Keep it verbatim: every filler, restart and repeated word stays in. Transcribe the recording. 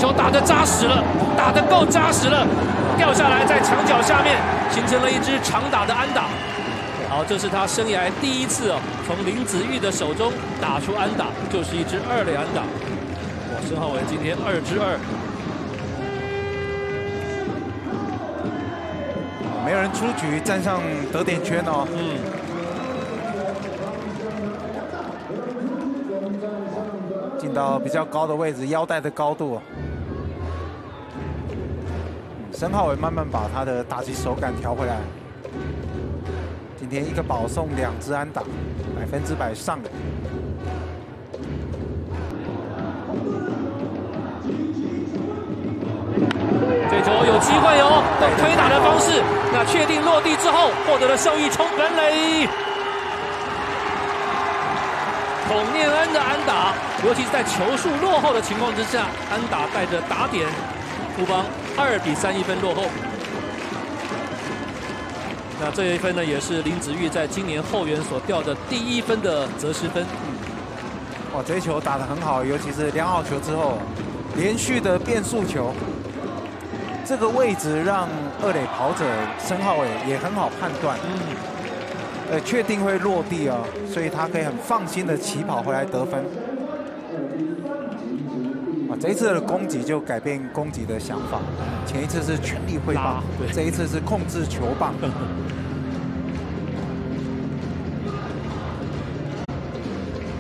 球打得扎实了，打得够扎实了，掉下来在墙角下面，形成了一支长打的安打。好，这是他生涯第一次哦，从林子玉的手中打出安打，就是一支二垒安打。哇，申皓瑋今天二支二。 没有人出局，站上得点圈哦。 嗯。 进到比较高的位置，腰带的高度。申皓瑋慢慢把他的打击手感调回来。今天一个保送，两支安打，百分之百上垒。 这球有机会哦，推打的方式，那确定落地之后获得了受益，冲本垒。孔念恩的安打，尤其是在球数落后的情况之下，安打带着打点，富邦二比三一分落后。那这一分呢，也是林子玉在今年后援所掉的第一分的责失分。 哇，这一球打得很好，尤其是量好球之后，连续的变速球。 这个位置让二垒跑者申皓瑋也很好判断，嗯，呃，确定会落地哦，所以他可以很放心的起跑回来得分。啊，这一次的攻击就改变攻击的想法，前一次是全力挥棒，这一次是控制球棒。